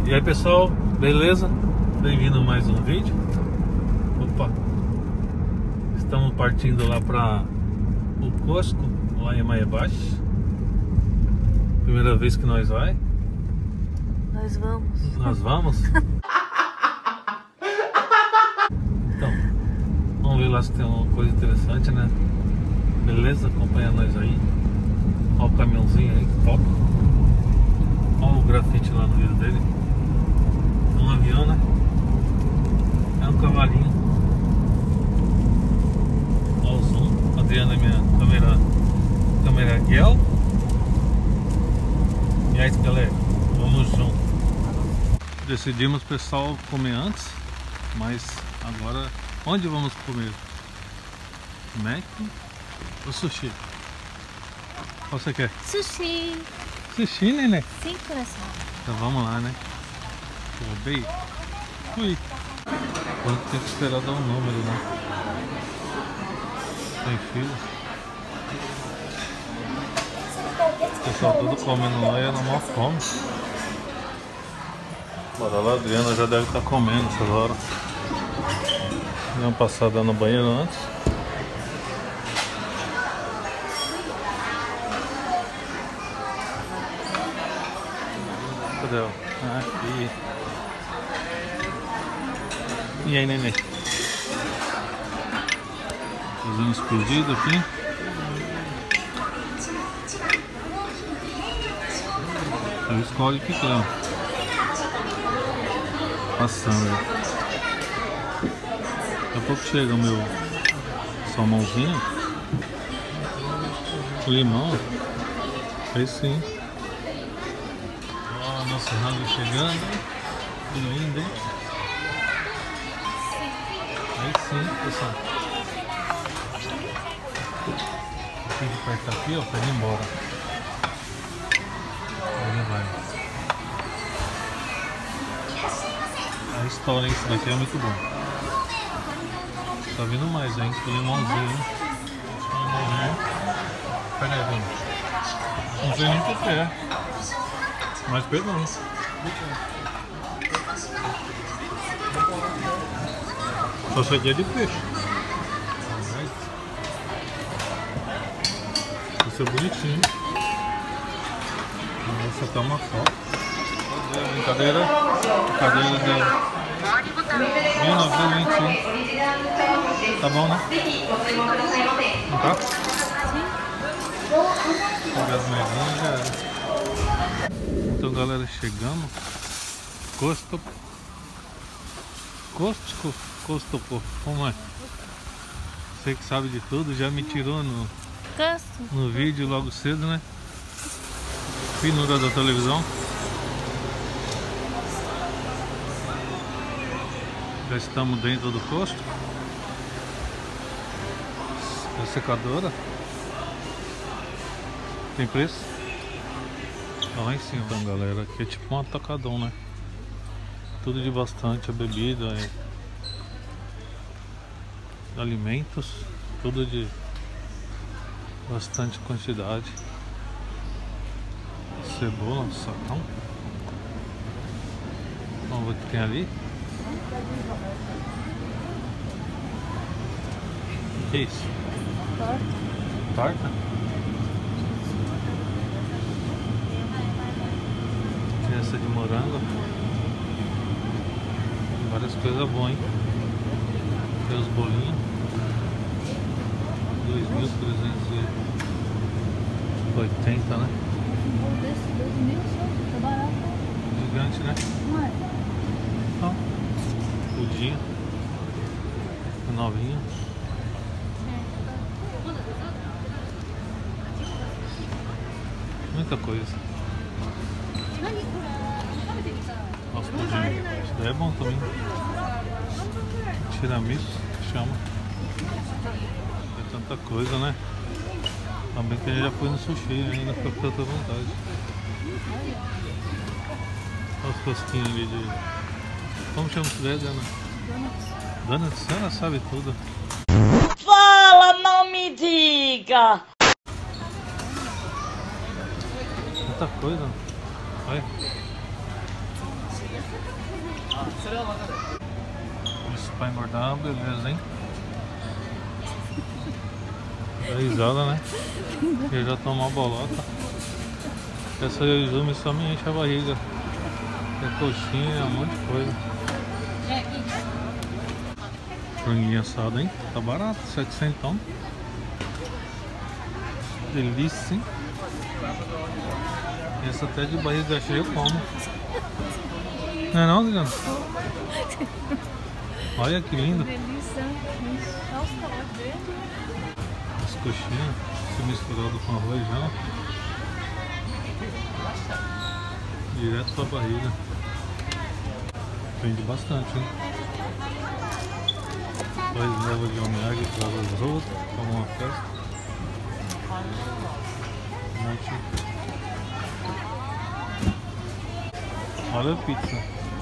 E aí pessoal, beleza? Bem-vindo a mais um vídeo. Opa, estamos partindo lá para o Costco, lá em Maebashi. Primeira vez que nós vai. Nós vamos. Nós vamos? Então, vamos ver lá se tem uma coisa interessante, né? Beleza? Acompanha nós aí. Olha o caminhãozinho aí, top. Olha o grafite lá no vidro dele. É um avião, né? É um cavalinho. Olha o zoom. Adriana é minha câmera guel. E aí galera, vamos junto. Decidimos pessoal comer antes, mas agora onde vamos comer? Mac ou sushi? Qual você quer? Sushi. Sushi, nenê? Sim, coração. Então vamos lá, né? Roubei. Fui. Agora tem que esperar dar um número, né? Tem fila. O pessoal todo comendo lá e era mó fome. Bora lá, a Adriana já deve estar comendo essas horas. Deu uma passada no banheiro antes. Cadê ela? Aqui. E aí, neném? Fazendo os pedidos aqui. Eu escolho o que quer. Passando. Daqui a pouco chega o meu salmãozinho. Limão. Aí sim. Ó, nosso rango chegando. Lindo, hein? Aí sim, pessoal. Tem que apertar aqui, ó, pra ir embora. Aí vai. A história, isso daqui é muito bom. Tá vindo mais, hein? Com limãozinho, hein? Pera aí, Dona. Não sei nem o que é. Mas pegamos. Só isso aqui é de peixe. Isso é bonitinho. Essa tá uma foto. Brincadeira de 1925. Tá bom, né? Não tá? Sim. Pegar as mesinhas já era. Então galera, chegamos. Costco, como é? Você que sabe de tudo, já me tirou no vídeo logo cedo, né? Finura da televisão. Já estamos dentro do Costco. A secadora. Tem preço? Tá lá em cima. Então galera, aqui é tipo um atacadão, né? Tudo de bastante, a bebida, alimentos, tudo de bastante quantidade. Cebola, sacão. Vamos ver o que tem ali. O que é isso? Torta? Tem essa de morango. Tem várias coisas boas, hein? Tem os bolinhos. 2.380, né? Gigante, né? Então, pudim. Novinho. Muita coisa. Nossa, pudim. Isso daí é bom também. Tiramisu, chama. Tem tanta coisa, né? Também que a gente já foi no sushi, ainda foi com tanta vontade. Olha os rosquinhos ali de... Como chama isso daí, Diana? Donuts, ela sabe tudo. Fala, não me diga! Muita coisa. Olha. Isso pra engordar, beleza, hein? Dá risada, né? Eu já tomo uma bolota. Essa Izumi só me enche a barriga. Tem coxinha, um monte de coisa. Franguinho assado, hein? Tá barato, 700. Delícia, hein? Essa até de barriga cheia eu como. Não é não, Adriano? Olha que lindo. Delícia. As coxinhas, se misturado com arroz já. Direto pra barriga. Vende bastante, hein? Depois leva de omiyage para os outros, como uma festa. Um monte. Olha a pizza.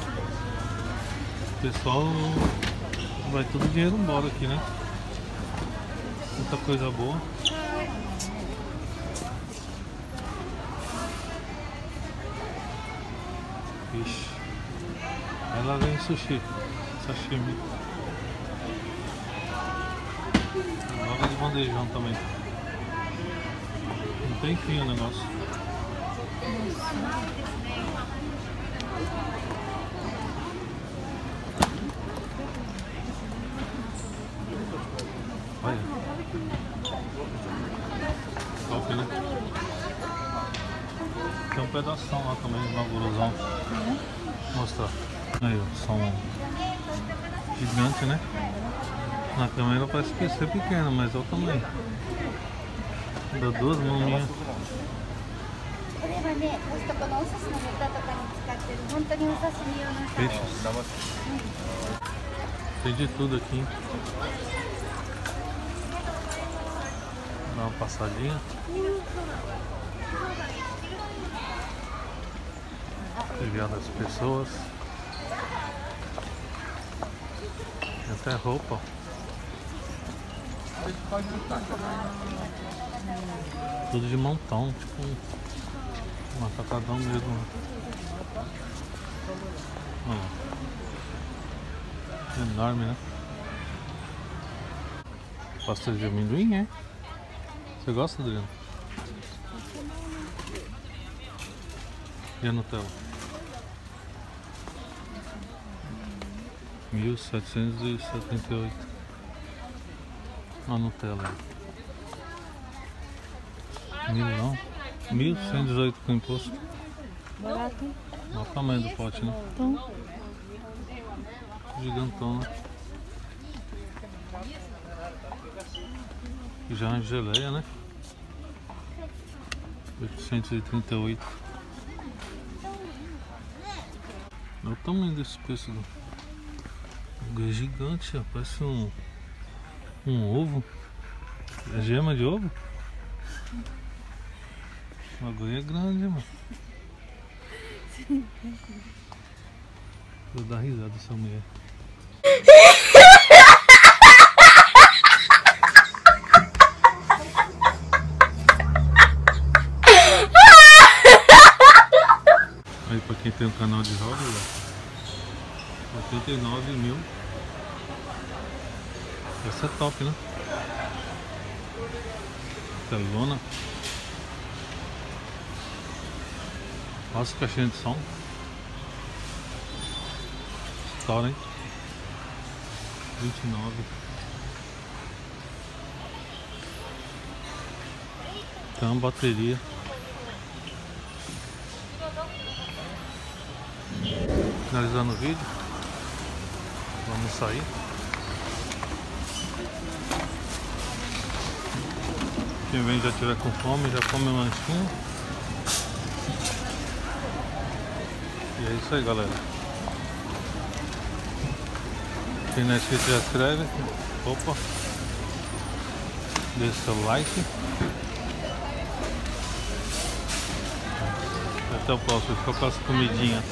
O pessoal vai todo o dinheiro embora aqui, né? Muita coisa boa. Ixi. Aí lá vem sushi, sashimi. Logo de bandejão também. Não tem fim o negócio. Olha. Top, né? Tem um pedação lá também, uma guruzão. Vou mostrar. Aí, ó, som gigante, né? Na câmera parece que ser pequeno, mas olha o tamanho. Dá 2 mãozinhas. Peixes. Tem de tudo aqui. Dá uma passadinha. Pegar das pessoas. Tem até roupa. Tudo de montão, tipo um atacadão mesmo. Olha lá. Enorme, né? Pastel de amendoim, é? Você gosta, Adriano? E a Nutella? 1778. A Nutella. Milão. 1118 com imposto. Barato. Olha o tamanho do pote, né? Então. Gigantona. Já é geleia, né? 838. Olha o tamanho desse peixe. É gigante, ó. Parece um ovo. É gema de ovo? O bagulho é grande, mano. Vou dar risada dessa mulher. Aí pra quem tem um canal de hobby, 89 mil. Essa é top, né? Telona. Olha as caixinhas de som. Estoura, hein? 29. Tem uma bateria. Finalizando o vídeo. Vamos sair. Quem vem já tiver com fome, já come um lanchinho. E é isso aí, galera. Quem não é inscrito já se inscreve. Opa! Deixa o seu like. Até o próximo. Fica com as comidinhas.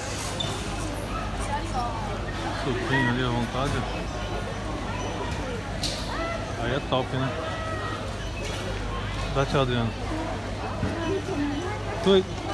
Suquinho ali à vontade. Aí é top, né? Dá tchau, Adriano. Fui.